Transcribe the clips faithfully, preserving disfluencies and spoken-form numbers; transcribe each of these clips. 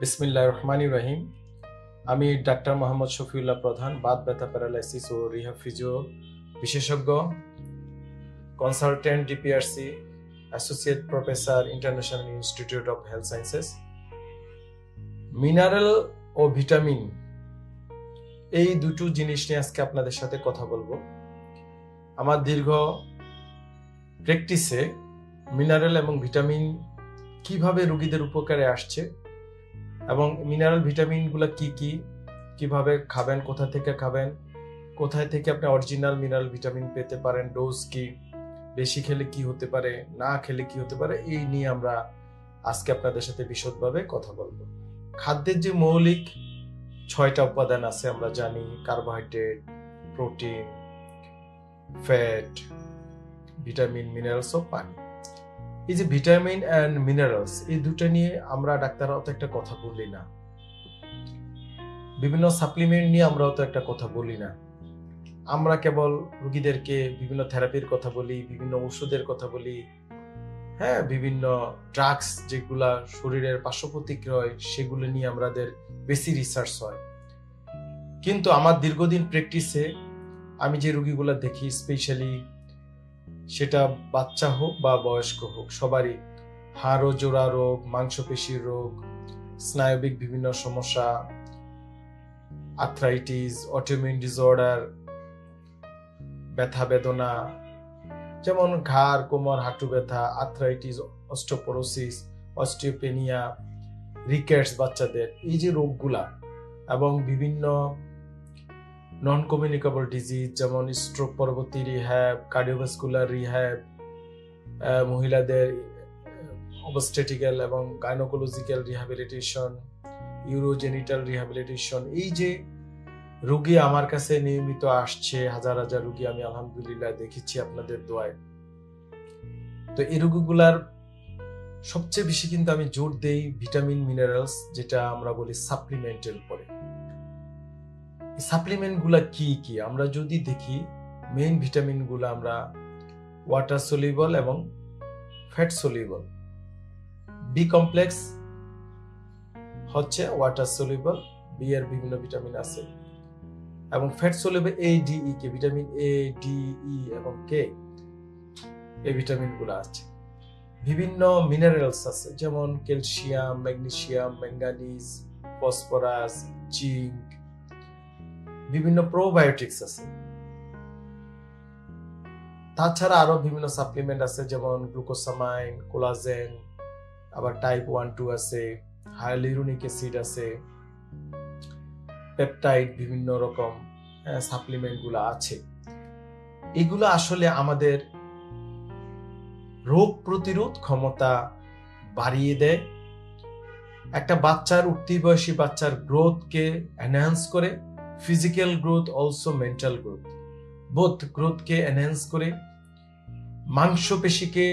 বিসমিল্লাহির রহমানির রহিম। আমি ডাক্তার মোহাম্মদ শফিউল্লাহ প্রধান, বাত ব্যথা, প্যারালাইসিস ও রিহ্যাব ফিজিও বিশেষজ্ঞ, consultant DPRC, associate professor, International Institute of Health Sciences. Mineral ও ভিটামিন এই দুটো জিনিস নিয়ে আজকে আপনাদের সাথে কথা বলবো। আমার দীর্ঘ প্র্যাকটিসে মিনারেল এবং ভিটামিন কিভাবে রোগীদের উপকারে আসছে এবং মিনারেল ভিটামিন গুলা কি কি কিভাবে খাবেন, কোথা থেকে খাবেন, কোথায় থেকে আপনি অরিজিনাল মিনারেল ভিটামিন পেতে পারেন, ডোজ কি, বেশি খেলে কি হতে পারে, না খেলে কি হতে পারে, এই নিয়ে আমরা আজকে আপনাদের সাথে বিশদভাবে কথা বলবো। খাদ্যের যে মৌলিক ছয়টা উপাদান আছে আমরা জানি, carbohydrate, protein, fat, vitamin, minerals ও পানি। এই যে ভিটামিন অ্যান্ড মিনারেলস, এই দুটো নিয়ে আমরা ডাক্তাররা অত একটা কথা বলি না। বিভিন্ন সাপ্লিমেন্ট নিয়ে আমরা অত একটা কথা বলি না। আমরা কেবল রোগীদেরকে বিভিন্ন থেরাপির কথা বলি, বিভিন্ন ওষুধের কথা বলি, হ্যাঁ, বিভিন্ন ড্রাগস যেগুলা শরীরের পার্শ্ব প্রতিক্রিয়া হয় সেগুলো নিয়ে আমাদের বেশি রিসার্চ হয়। কিন্তু আমার দীর্ঘদিন প্র্যাকটিসে আমি যে রোগীগুলা দেখি, স্পেশালি সেটা বাচ্চা হোক বা বয়স্ক হোক, সবারই হাড় ও জোড়া রোগ, মাংসপেশির রোগ, স্নায়বিক বিভিন্ন সমস্যা, আর্থ্রাইটিস, অটোইমিউন ডিসঅর্ডার, ব্যথা বেদনা, যেমন ঘাড়, কোমর, হাঁটু ব্যথা, আর্থ্রাইটিস, অস্টিওপোরোসিস, অস্টিওপেনিয়া, রিকেটস বাচ্চাদের, এই যে রোগগুলা, এবং বিভিন্ন নন কমিউনিকেবল ডিজিজ যেমন স্ট্রোক পরবর্তী রিহ্যাব, কার্ডিওভাস্কুলার রিহ্যাব, মহিলাদের অবস্টেটিক্যাল এবং গাইনোকোলজিক্যাল রিহ্যাবিলিটেশন, ইউরোজেনিটাল রিহ্যাবিলিটেশন, এই যে রোগী আমার কাছে নিয়মিত আসছে, হাজার হাজার রোগী আমি আলহামদুলিল্লাহ দেখেছি আপনাদের দোয়ায়। তো এই রোগীগুলার সবচেয়ে বেশি কিন্তু আমি জোর দেই ভিটামিন, মিনারেলস, যেটা আমরা বলি সাপ্লিমেন্টের উপরে। সাপ্লিমেন্ট গুলা কি কি আমরা যদি দেখি, মেইন ভিটামিন গুলা আমরা ওয়াটার সলিউবল এবং ফ্যাট সলিউবল। বি কমপ্লেক্স হচ্ছে ওয়াটার সলিউবল, বি এর বিভিন্ন ভিটামিন আছে, এবং fat soluble A, D, E, K, vitamin A, D, E এবং কে, এই ভিটামিন গুলা আছে। বিভিন্ন মিনারেলস আছে যেমন calcium, magnesium, manganese, phosphorus, zinc, বিভিন্ন প্রোবায়োটিক্স আছে। তাছাড়া আরো বিভিন্ন সাপ্লিমেন্ট আছে যেমন গ্লুকোসামাইন, কোলাজেন, আবার টাইপ ওয়ান টু আছে, হায়ালুরোনিক অ্যাসিড আছে, পেপটাইড, বিভিন্ন রকম সাপ্লিমেন্ট গুলো আছে। এগুলো আসলে আমাদের রোগ প্রতিরোধ ক্ষমতা বাড়িয়ে দেয়, একটা বাচ্চার, উঠতি বয়সী বাচ্চার গ্রোথকে এনহ্যান্স করে, physical growth, also mental growth, both গ্রোথকে এনহ্যান্স করে, মাংসপেশিকে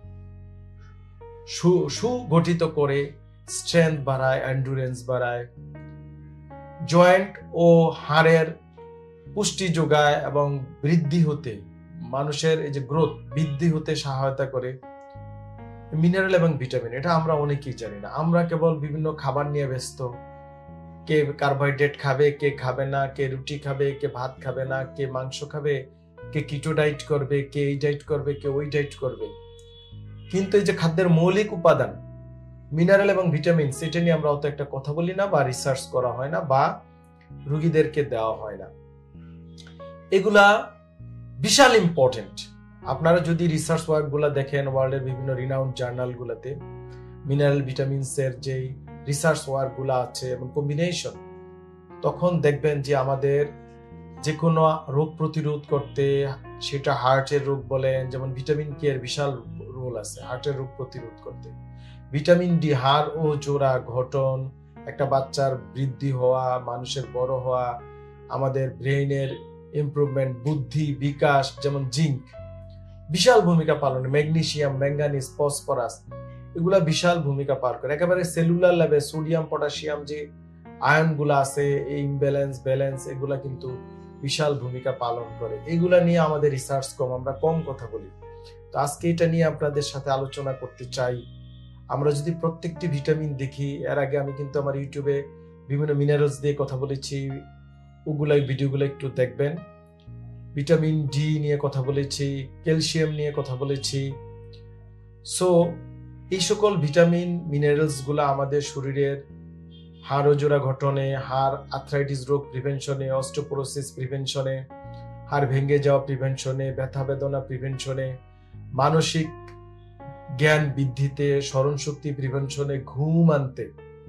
সুগঠিত করে, স্ট্রেংথ বাড়ায়, এন্ডুরেন্স বাড়ায়, জয়েন্ট ও হাড়ের পুষ্টি যোগায় এবং বৃদ্ধি হতে, মানুষের এই যে গ্রোথ বৃদ্ধি হতে সহায়তা করে। মিনারেল এবং ভিটামিন, এটা আমরা অনেকেই জানি না। আমরা কেবল বিভিন্ন খাবার নিয়ে ব্যস্ত, কে কার্বোহাইড্রেট খাবে, কে খাবে না, কে রুটি খাবে, কে ভাত খাবে না, কে মাংস খাবে, কে কিটো ডায়েট করবে, কে এই ডায়েট করবে, কে ওই ডায়েট করবে। কিন্তু এই যে খাদ্যের মৌলিক উপাদান মিনারেল এবং ভিটামিন, সেটা নিয়ে আমরা অত একটা কথা বলি না, বা রিসার্চ করা হয় না, বা রোগীদেরকে দেওয়া হয় না। এগুলা বিশাল ইম্পর্টেন্ট। আপনারা যদি রিসার্চ ওয়ার্ক গুলা দেখেন, ওয়ার্ল্ডের বিভিন্ন রিনাউন্ড জার্নাল গুলাতে মিনারেল ভিটামিনস এর যে রিসার্চ ওয়ার্ক গুলা আছে এবং কম্বিনেশন, তখন দেখবেন যে আমাদের যে কোনো রোগ প্রতিরোধ করতে, সেটা হার্টের রোগ বলেন, যেমন ভিটামিন কে এর বিশাল রোল আছে হার্টের রোগ প্রতিরোধ করতে। ভিটামিন ডি, হাড় ও জোড়া গঠন, একটা বাচ্চার বৃদ্ধি হওয়া, মানুষের বড় হওয়া, আমাদের ব্রেইনের ইমপ্রুভমেন্ট, বুদ্ধি বিকাশ, যেমন জিঙ্ক বিশাল ভূমিকা পালন, ম্যাগনেসিয়াম, ম্যাঙ্গানিজ, ফসফরাস, এগুলা বিশাল ভূমিকা পালন করে। একেবারে সেলুলার লেভেল সোডিয়াম, পটাশিয়াম যে আয়ন গুলা আছে, এই ইমব্যালেন্স, ব্যালেন্স, এগুলা কিন্তু বিশাল ভূমিকা পালন করে। এগুলা নিয়ে আমাদের রিসার্চ কম, আমরা কম কথা বলি। তো আজকে এটা নিয়ে আপনাদের সাথে আলোচনা করতে চাই। আমরা যদি প্রত্যেকটি ভিটামিন দেখি, এর আগে আমি কিন্তু আমার ইউটিউবে বিভিন্ন মিনারেলস দিয়ে কথা বলেছি, ওগুলাই ভিডিওগুলো একটু দেখবেন। ভিটামিন ডি নিয়ে কথা বলেছি, ক্যালসিয়াম নিয়ে কথা বলেছি। সো এই সকল ভিটামিন মিনারেলস গুলা আমাদের শরীরের হাড় জোড়া গঠনে, হাড় আর্থ্রাইটিস রোগ প্রিভেনশনে, অস্টিওপোরোসিস প্রিভেনশনে, হাড় ভেঙে যাওয়া প্রিভেনশনে, ব্যথা বেদনা প্রিভেনশনে, মানসিক জ্ঞান বৃদ্ধিতে, স্মরণ শক্তি প্রিভেনশনে, ঘুম আনতে,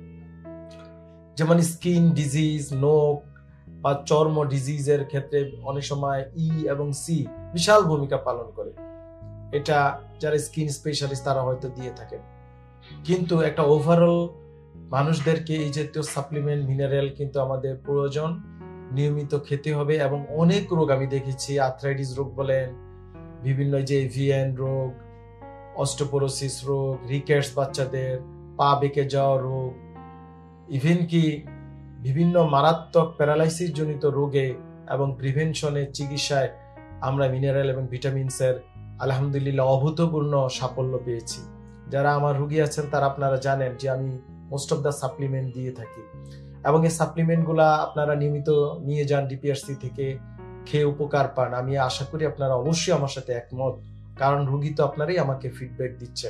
যেমন স্কিন ডিজিজ, নোক বা চর্ম ডিজিজের ক্ষেত্রে অনেক সময় ই এবং সি বিশাল ভূমিকা পালন করে। এটা যারা স্কিন স্পেশালিস্ট তারা হয়তো দিয়ে থাকেন। কিন্তু একটা ওভারঅল মানুষদেরকে এই জাতীয় সাপ্লিমেন্ট মিনারেল কিন্তু আমাদের প্রয়োজন, নিয়মিত খেতে হবে। এবং অনেক রোগ আমি দেখেছি, আর্থ্রাইটিস রোগ বলেন, বিভিন্ন যে এভিয়ান রোগ, অস্টিওপোরোসিস রোগ, রিকেটস বাচ্চাদের, পা বেঁকে যাওয়া রোগ, ইভেন কি বিভিন্ন মারাত্মক প্যারালাইসিস জনিত রোগে এবং প্রিভেনশনের চিকিৎসায় আমরা মিনারেল এবং ভিটামিনসের আলহামদুলিল্লাহ অভূতপূর্ণ সাফল্য পেয়েছি। যারা আমার রোগী আছেন তারা আপনারা জানেন যে আমি মোস্ট অফ দ্য সাপ্লিমেন্ট দিয়ে থাকি, এবং এই সাপ্লিমেন্ট গুলা আপনারা নিয়মিত নিয়ে যান ডিপিআরসি থেকে, খেয়ে উপকার পান। আমি আশা করি আপনারা অবশ্যই আমার সাথে একমত, কারণ রোগী তো আপনারাই আমাকে ফিডব্যাক দিচ্ছেন।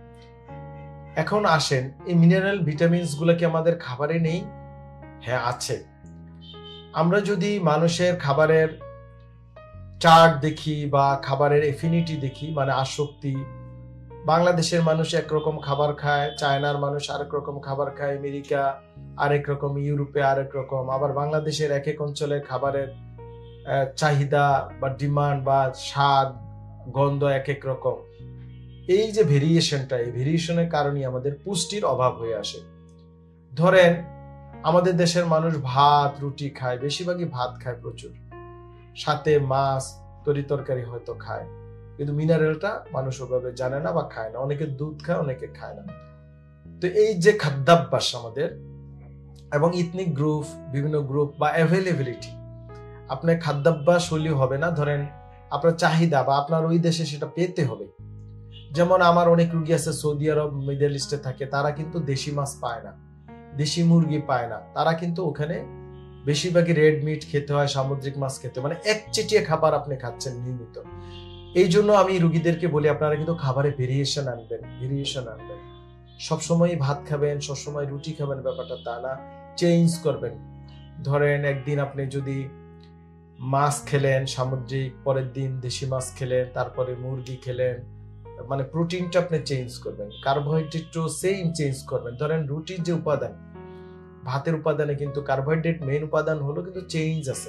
এখন আসেন, এই মিনারেল ভিটামিনস গুলা কি আমাদের খাবারে নেই? হ্যাঁ, আছে। আমরা যদি মানুষের খাবারের চার্ট দেখি বা খাবারের এফিনিটি দেখি, মানে আসক্তি, বাংলাদেশের মানুষ একরকম খাবার খায়, চায়নার মানুষ আরেক রকম খাবার খায়, আমেরিকা আরেক রকম, ইউরোপে আরেক রকম, আবার বাংলাদেশের এক এক অঞ্চলের খাবারের চাহিদা বা ডিমান্ড বা স্বাদ গন্ধ এক এক রকম। এই যে ভেরিয়েশনটা, এই ভেরিয়েশনের কারণে আমাদের পুষ্টির অভাব হয়ে আসে। ধরেন আমাদের দেশের মানুষ ভাত রুটি খায়, বেশিরভাগই ভাত খায় প্রচুর, সাথে মাছ তরি তরকারি হয়তো খায়, কিন্তু মিনারেলটা মানুষ ওভাবে জানে না বা খায় না। অনেকে দুধ খায়, অনেকে খায় না। তো এই যে খাদ্যাভ্যাস আমাদের, এবং ইথনিক গ্রুপ, বিভিন্ন গ্রুপ বা অ্যাভেলেবিলিটি, আপনার খাদ্যাভ্যাস হলেও হবে না। ধরেন আপনার চাহিদা বা আপনার ওই দেশে সেটা পেতে হবে। যেমন আমার অনেক রুগী আছে সৌদি আরব, মিডল ইস্টে থাকে, তারা কিন্তু দেশি মাছ পায় না, দেশি মুরগি পায় না, তারা কিন্তু ওখানে বেশিরভাগই রেড মিট খেতে হয়, সামুদ্রিক মাছ খেতে হয়, মানে একচেটিয়া খাবার আপনি খাচ্ছেন নিয়মিত। এই জন্য আমি রুগীদেরকে বলি আপনারা কিন্তু খাবারে ভেরিয়েশন আনবেন, ভেরিয়েশন আনবেন। সবসময় ভাত খাবেন, সবসময় রুটি খাবেন, ব্যাপারটা তা না, চেঞ্জ করবেন। ধরেন একদিন আপনি যদি মাছ খেলেন সামুদ্রিক, পরের দিন দেশি মাছ খেলেন, তারপরে মুরগি খেলেন, মানে প্রোটিনটা আপনি চেঞ্জ করবেন, কার্বোহাইড্রেটও সেম চেঞ্জ করবেন। ধরেন রুটির যে উপাদান, ভাতের উপাদানে কিন্তু কার্বোহাইড্রেট মেইন উপাদান হলো, কিন্তু চেঞ্জ আছে।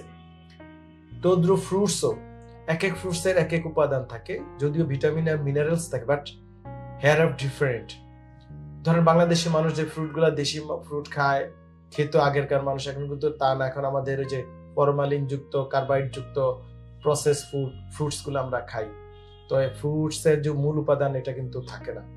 তদ্রুপ ফ্রুটসও এক এক ফ্রুটসের এক এক উপাদান থাকে, যদিও ভিটামিন আর মিনারেলস থাকে, বাট হেয়ার অফ ডিফারেন্ট। ধরেন বাংলাদেশের মানুষ যে ফ্রুটগুলা দেশি ফ্রুট খায়, খেত আগেরকার মানুষ, এখন কিন্তু তা না। এখন আমাদের যে ফরমালিন যুক্ত, কার্বাইড যুক্ত প্রসেস ফুড ফ্রুটস গুলো আমরা খাই। তো এই ফ্রুটস এর যে মূল উপাদান এটা কিন্তু থাকে না।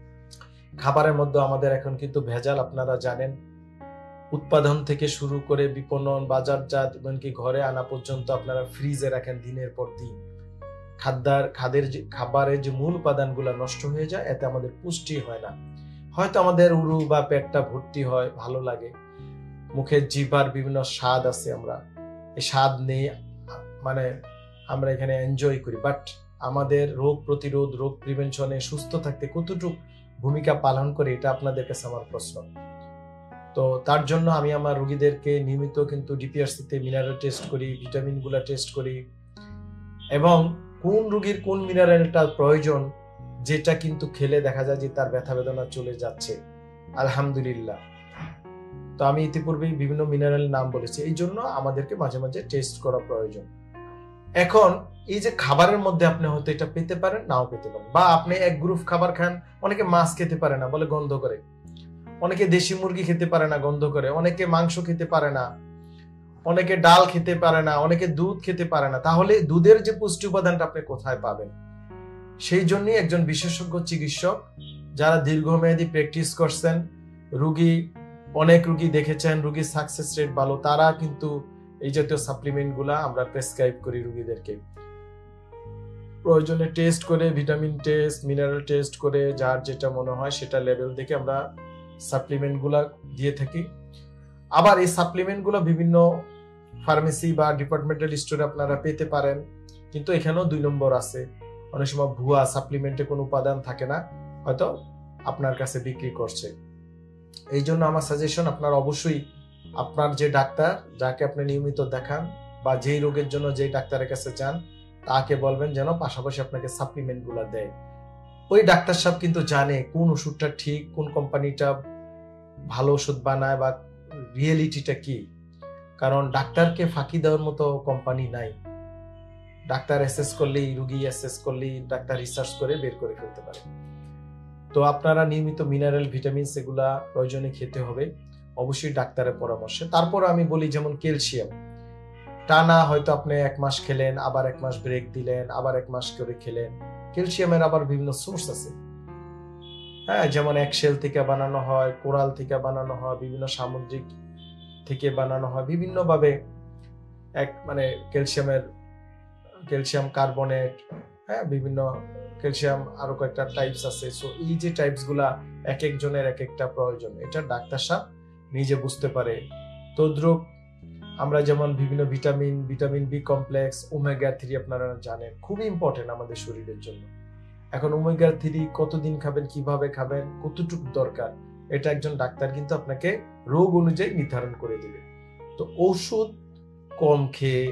খাবারের মধ্যে আমাদের এখন কিন্তু ভেজাল, আপনারা জানেন, উৎপাদন থেকে শুরু করে বিপণন, বাজারজাত, এমনকি ঘরে আনা পর্যন্ত আপনারা ফ্রিজে রাখেন দিনের পর দিন। খাদ্যার খাদের যে খাবারের যে মূল উপাদানগুলো নষ্ট হয়ে যায়, এতে আমাদের পুষ্টি হয় না। হয়তো আমাদের উরু বা পেটটা ভর্তি হয়, ভালো লাগে, মুখের জিভার বিভিন্ন স্বাদ আছে, আমরা এই স্বাদ নেই, মানে আমরা এখানে এনজয় করি, বাট আমাদের রোগ প্রতিরোধ, রোগ প্রিভেনশনে, সুস্থ থাকতে কতটুকু ভূমিকা পালন করে, এটা আপনাদের কাছে আমার প্রশ্ন। তো তার জন্য আমি আমার রোগীদেরকে নিয়মিত কিন্তু ডিপিআরসিতে মিনারেল টেস্ট করি, ভিটামিন গুলা টেস্ট করি, এবং কোন রোগীর কোন মিনারেলটা প্রয়োজন, যেটা কিন্তু খেলে দেখা যায় যে তার ব্যথা বেদনা চলে যাচ্ছে, আলহামদুলিল্লাহ। তো আমি ইতিপূর্বেই বিভিন্ন মিনারেল নাম বলেছি, এই জন্য আমাদেরকে মাঝে মাঝে টেস্ট করা প্রয়োজন। এখন এই যে খাবারের মধ্যে আপনি হয়তো এটা পেতে পারেন, নাও পেতে পারেন, বা আপনি এক গ্রুপ খাবার খান, অনেকে মাছ খেতে পারে না, বলে গন্ধ করে, অনেকে দেশি মুরগি খেতে পারে না, গন্ধ করে, অনেকে মাংস খেতে পারে না, অনেকে ডাল খেতে পারে না, অনেকে দুধ খেতে পারে না। তাহলে দুধের যে পুষ্টি উপাদানটা আপনি কোথায় পাবেন? সেই জন্যই একজন বিশেষজ্ঞ চিকিৎসক যারা দীর্ঘমেয়াদী প্র্যাকটিস করছেন, রুগী অনেক রুগী দেখেছেন, রুগীর সাকসেস রেট ভালো, তারা কিন্তু এই জাতীয় সাপ্লিমেন্ট গুলা আমরা প্রেসক্রাইব করি রুগীদেরকে। প্রয়োজনে টেস্ট করে, ভিটামিন টেস্ট, মিনারেল টেস্ট করে, যার যেটা মনে হয় সেটা লেভেল দেখে আমরা সাপ্লিমেন্টগুলো দিয়ে থাকি। আবার এই সাপ্লিমেন্টগুলো বিভিন্ন ফার্মেসি বা ডিপার্টমেন্টাল স্টোরে আপনারা পেতে পারেন, কিন্তু এখানেও দুই নম্বর আছে। অনেক সময় ভুয়া সাপ্লিমেন্টে কোনো উপাদান থাকে না, হয়তো আপনার কাছে বিক্রি করছে। এই জন্য আমার সাজেশন, আপনার অবশ্যই আপনার যে ডাক্তার, যাকে আপনি নিয়মিত দেখান বা যেই রোগের জন্য যেই ডাক্তারের কাছে যান, তাকে বলবেন যেন পাশাপাশি আপনাকে সাপ্লিমেন্ট গুলা দেয়। ওই ডাক্তার সাহেব কিন্তু জানে কোন ওষুধটা ঠিক, কোন কোম্পানিটা ভালো ওষুধ বানায় বা রিয়েলিটিটা কি। কারণ ডাক্তারকে ফাঁকি দেওয়ার মতো কোম্পানি নাই। ডাক্তার অ্যাসেস করলেই, রুগী অ্যাসেস করলেই ডাক্তার রিসার্চ করে বের করে ফেলতে পারে। তো আপনারা নিয়মিত মিনারেল, ভিটামিনস এগুলা প্রয়োজনে খেতে হবে, অবশ্যই ডাক্তারের পরামর্শে। তারপর আমি বলি যেমন ক্যালসিয়াম, টানা হয়তো আপনি এক মাস খেলেন, আবার এক মাস ব্রেক দিলেন, আবার এক মাস করে খেলেন। ক্যালসিয়ামের আবার বিভিন্ন সোর্স আছে, হ্যাঁ, যেমন এক্সেল থেকে বানানো হয়, কোরাল থেকে বানানো হয়, বিভিন্ন সামুদ্রিক থেকে বানানো হয়, বিভিন্ন ভাবে এক মানে ক্যালসিয়ামের, ক্যালসিয়াম কার্বনেট, হ্যাঁ, বিভিন্ন ক্যালসিয়াম আরো কয়েকটা টাইপস আছে। সো এই যে টাইপস গুলা এক একজনের এক একটা প্রয়োজন, এটা ডাক্তার সাহেব নিজে বুঝতে পারে। তদ্রুপ আমরা যেমন বিভিন্ন vitamin, vitamin B complex, omega three আপনারা জানেন খুবই ইম্পর্টেন্ট আমাদের শরীরের জন্য। এখন ওমেগা থ্রি কতদিন খাবেন, কিভাবে খাবেন, কতটুকু দরকার, এটা একজন ডাক্তার কিন্তু আপনাকে রোগ অনুযায়ী নির্ধারণ করে দেবে। তো ওষুধ কম খেয়ে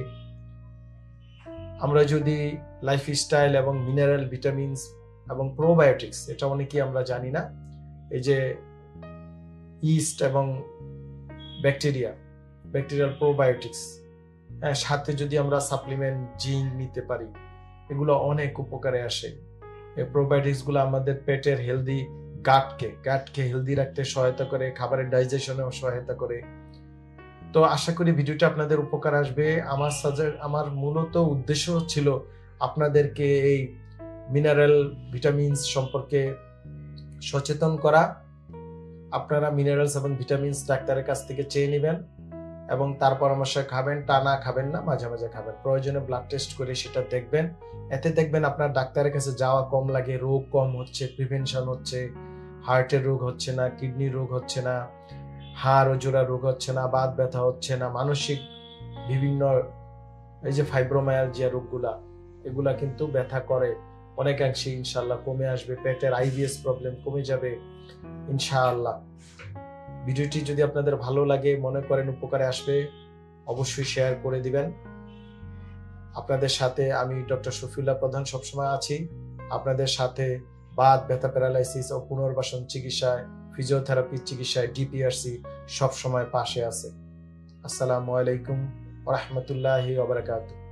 আমরা যদি লাইফস্টাইল এবং মিনারেল, ভিটামিনস এবং প্রোবায়োটিক্স, এটা অনেকেই আমরা জানি না, এই যে ইস্ট এবং ব্যাকটেরিয়া, ব্যাকটেরিয়াল প্রোবায়োটিক্স, হ্যাঁ, সাথে যদি আমরা সাপ্লিমেন্ট, জিঙ্ক নিতে পারি, এগুলো অনেক উপকারে আসে। এই প্রোবায়োটিক্স গুলো আমাদের পেটের হেলদি গাটকে গাটকে হেলদি রাখতে সহায়তা করে, খাবারের ডাইজেশনেও সহায়তা করে। তো আশা করি ভিডিওটা আপনাদের উপকার আসবে। আমার সাজের আমার মূলত উদ্দেশ্য ছিল আপনাদেরকে এই মিনারেল, ভিটামিনস সম্পর্কে সচেতন করা। আপনারা মিনারেলস এবং ভিটামিনস ডাক্তারের কাছ থেকে চেয়ে নেবেন এবং তার পরামর্শে খাবেন, টানা খাবেন না, মাঝে মাঝে খাবেন। প্রয়োজনে ব্লাড টেস্ট করে সেটা দেখবেন, এতে দেখবেন আপনার ডাক্তারের কাছে যাওয়া কম লাগে, রোগ কম হচ্ছে, প্রিভেনশন হচ্ছে, হার্টের রোগ হচ্ছে না, কিডনির রোগ হচ্ছে না, হাড় ও জোড়া রোগ হচ্ছে না, বাত ব্যথা হচ্ছে না, মানসিক বিভিন্ন এই যে ফাইব্রোমায়ালজিয়া রোগগুলা, এগুলা কিন্তু ব্যথা করে অনেকাংশে ইনশাআল্লাহ কমে আসবে। পেটের আইবিএস প্রবলেম কমে যাবে ইনশাআল্লাহ। ভিডিওটি যদি আপনাদের ভালো লাগে, মনে করেন উপকারে আসবে, অবশ্যই শেয়ার করে দিবেন। আপনাদের সাথে আমি ডক্টর শফিউল্লাহ প্রধান সবসময় আছি, আপনাদের সাথে বাত ব্যথা, প্যারালাইসিস ও পুনর্বাসন চিকিৎসায়, ফিজিওথেরাপি চিকিৎসায় ডিপিআরসি সবসময় পাশে আছে। আসসালামু আলাইকুম ওয়া রাহমাতুল্লাহি ওয়া বারাকাতুহু।